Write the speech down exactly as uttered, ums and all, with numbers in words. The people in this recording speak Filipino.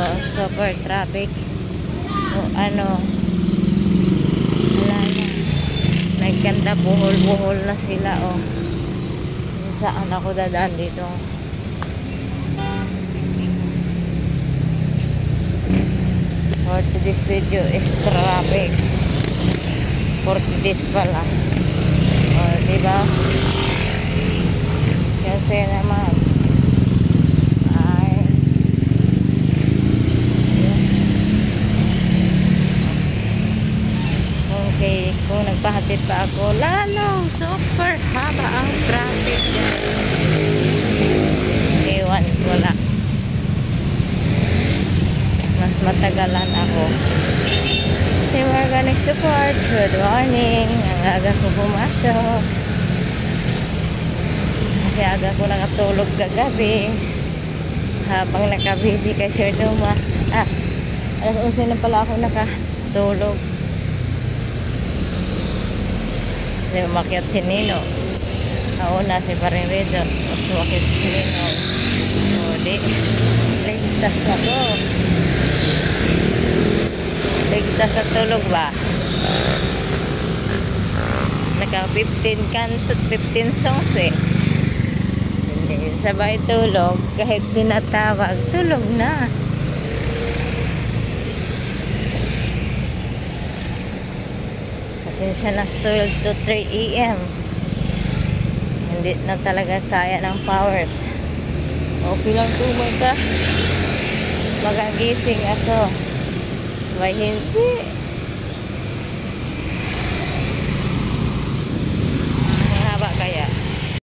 oh, super traffic. O ano, wala na. Nagkanta, buhol-buhol na sila, oh. Saan ako dadaan dito? For this video is traffic. For this pala. O, diba? Kasi naman ay okay, kung nagpahatid pa ako, lalo super haba ang traffic. Ewan ko lang, mas matagalan ako. Hey, we're gonna support. Good morning. Ang aga ko pumasok kasi aga ko nakatulog kagabi habang nakabidi kay Sir Thomas. Ah, alas onse na pala ako nakatulog kasi umakyat si Nino. Nauna si Paring Redo, tapos umakyat si Nino. So di ligtas ako, ligtas sa tulog ba? Naka fifteen kantot, fifteen songs eh. Hindi sabay tulog, kahit tinatawag tulog na. Pasensya na, twelve to three A M hindi na talaga kaya ng powers. Okay lang tumag ka, magagising ako. May hindi